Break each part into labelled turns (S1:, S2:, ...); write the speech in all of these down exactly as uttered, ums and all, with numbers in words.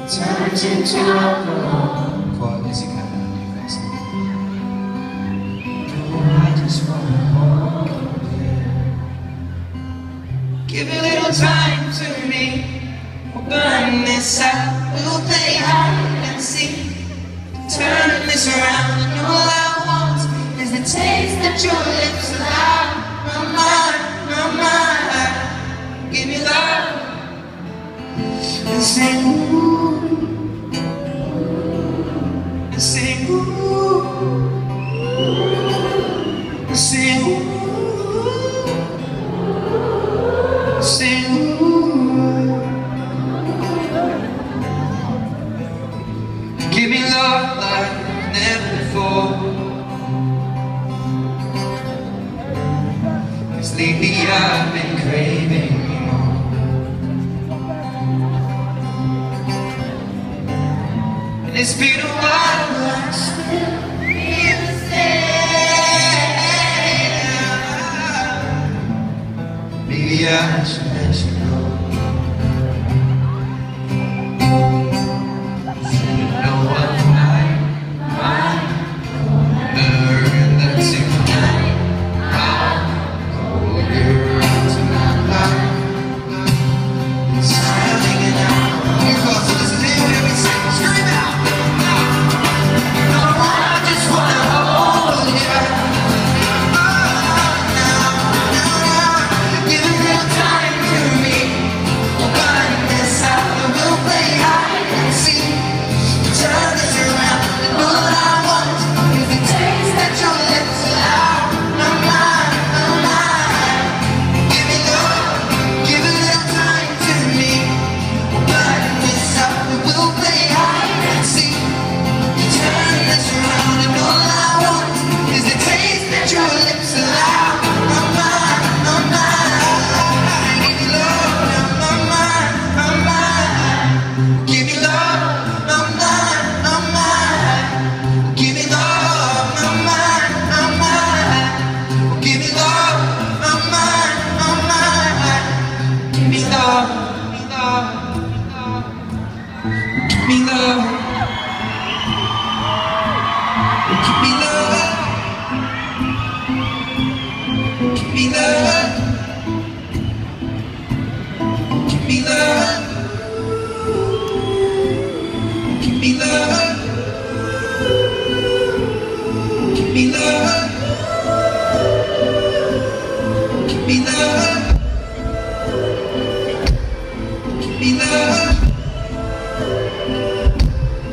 S1: turns into alcohol.
S2: Quiet as you can now, do your best.
S1: Oh, I just wanna hold you.
S2: Give a little time to me. We'll burn this out. We'll play hide and seek. Turn this around, and all I want is the taste that your lips allow. My mind, my mind. Give me love and say ooh, and say ooh, and say ooh, and say ooh. Give me love like never before. 'Cause lately I've been craving you more. And it's been a while, but I still feel the same. Maybe I should let you go. Give me love, give me love, give me love, give me love, give me love, give me love, give me love, give me love.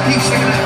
S2: Thank you, Sheeran.